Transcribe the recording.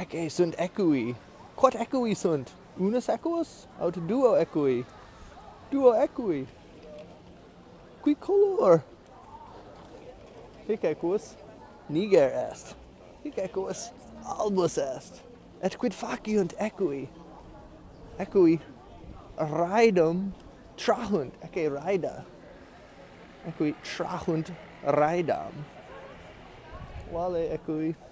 Ecce sunt equi. Quod equi sunt? Unus equus? Aut duo equi? Duo equi. Qui color? Hic equus niger est. Hic equus albus est. Et quid faciunt equi? Equi raedum trahunt. Ecce raeda. Equi trahunt raedam. Vale equi.